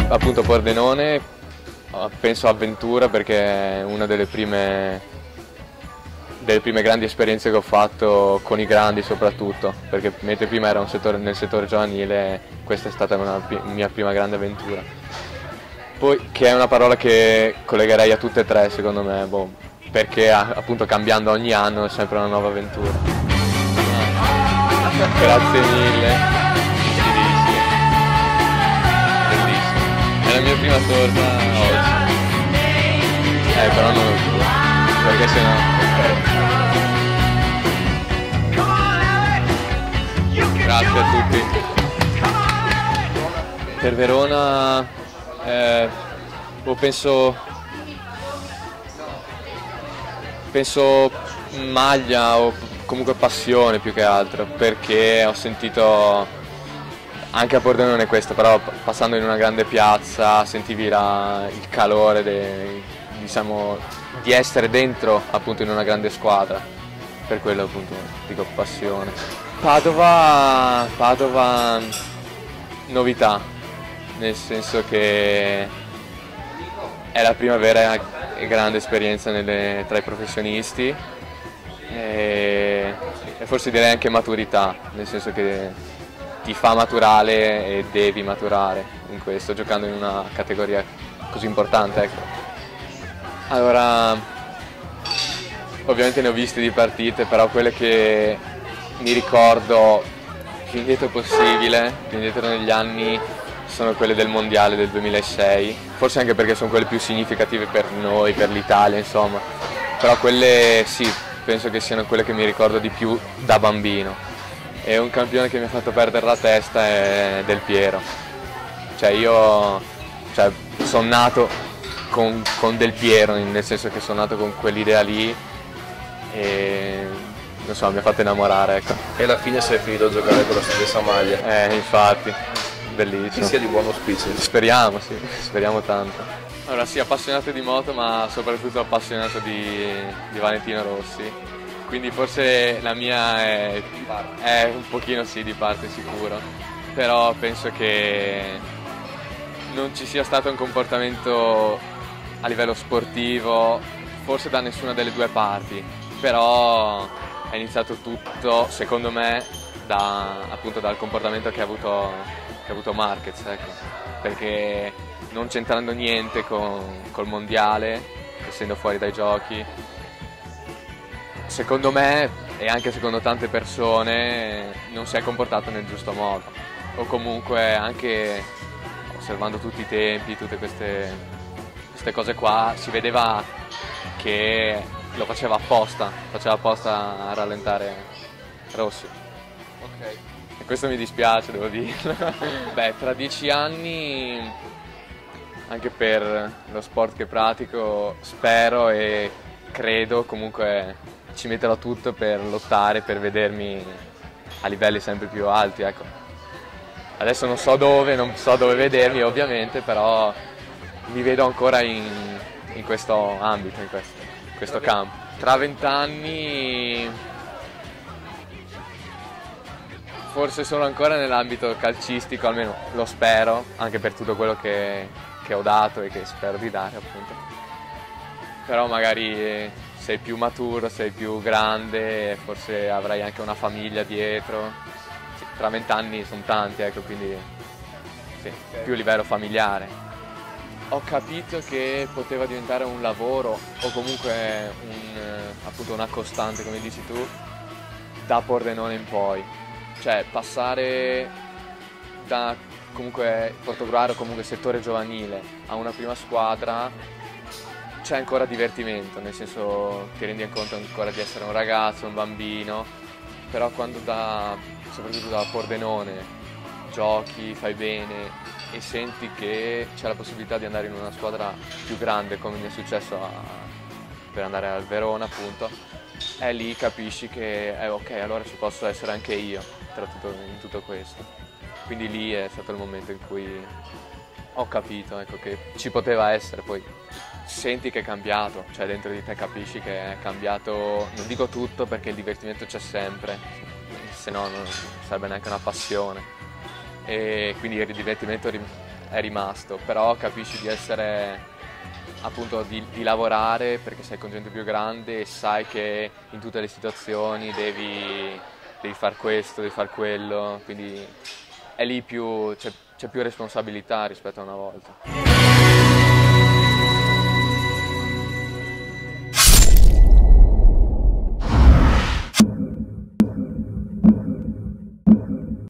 appunto Pordenone, penso avventura perché è una delle prime grandi esperienze che ho fatto con i grandi soprattutto, perché mentre prima era nel settore giovanile, questa è stata una mia prima grande avventura. Poi, che è una parola che collegherei a tutte e tre secondo me, perché appunto cambiando ogni anno è sempre una nuova avventura. Grazie mille. È la mia prima torta oggi. Però non lo so, perché sennò. Grazie a tutti. Per Verona penso maglia o comunque passione più che altro, perché ho sentito anche a Pordenone questo, però passando in una grande piazza sentivi il calore diciamo, di essere dentro appunto in una grande squadra, per quello appunto dico passione. Padova novità, nel senso che è la prima vera e grande esperienza tra i professionisti e forse direi anche maturità, nel senso che ti fa maturare e devi maturare in questo, giocando in una categoria così importante, ecco. Allora, ovviamente ne ho viste di partite, però quelle che mi ricordo più indietro possibile, più indietro negli anni, sono quelle del Mondiale del 2006, forse anche perché sono quelle più significative per noi, per l'Italia, insomma, però quelle sì, penso che siano quelle che mi ricordo di più da bambino. E un campione che mi ha fatto perdere la testa è Del Piero. Io sono nato con Del Piero, nel senso che sono nato con quell'idea lì e non so, mi ha fatto innamorare, ecco. E alla fine sei finito a giocare con la stessa maglia. Infatti, bellissimo. Che sia di buon auspicio. Speriamo, sì, speriamo tanto. Allora sì, appassionato di moto, ma soprattutto appassionato di Valentino Rossi. Quindi forse la mia è un pochino sì di parte sicuro, però penso che non ci sia stato un comportamento a livello sportivo, forse da nessuna delle due parti, però è iniziato tutto, secondo me, appunto dal comportamento che ha avuto Marquez, ecco, perché non c'entrando niente col mondiale, essendo fuori dai giochi, secondo me e anche secondo tante persone non si è comportato nel giusto modo, o comunque anche osservando tutti i tempi, tutte queste cose qua, si vedeva che lo faceva apposta a rallentare Rossi. Ok. E questo mi dispiace, devo dirlo. Beh, tra 10 anni, anche per lo sport che pratico, spero e credo comunque ci metterò tutto per lottare, per vedermi a livelli sempre più alti, ecco. Adesso non so dove vedermi ovviamente, però mi vedo ancora in questo ambito, in questo campo. Tra 20 anni forse sono ancora nell'ambito calcistico, almeno lo spero, anche per tutto quello che ho dato e che spero di dare appunto. Però magari sei più maturo, sei più grande, forse avrai anche una famiglia dietro. Sì, tra 20 anni sono tanti, ecco, quindi sì, più a livello familiare. Ho capito che poteva diventare un lavoro o comunque appunto una costante, come dici tu, da Pordenone in poi. Cioè passare da comunque Portogruaro, comunque settore giovanile, a una prima squadra, c'è ancora divertimento, nel senso ti rendi conto ancora di essere un ragazzo, un bambino, però quando soprattutto da Pordenone giochi, fai bene e senti che c'è la possibilità di andare in una squadra più grande, come mi è successo per andare al Verona appunto, e lì capisci che ok, allora ci posso essere anche io in tutto questo. Quindi lì è stato il momento in cui ho capito, ecco, che ci poteva essere. Poi senti che è cambiato, cioè dentro di te capisci che è cambiato, non dico tutto perché il divertimento c'è sempre, se no non sarebbe neanche una passione, e quindi il divertimento è rimasto, però capisci di essere appunto di lavorare perché sei con gente più grande e sai che in tutte le situazioni devi far questo, devi far quello, quindi è lì c'è più responsabilità rispetto a una volta.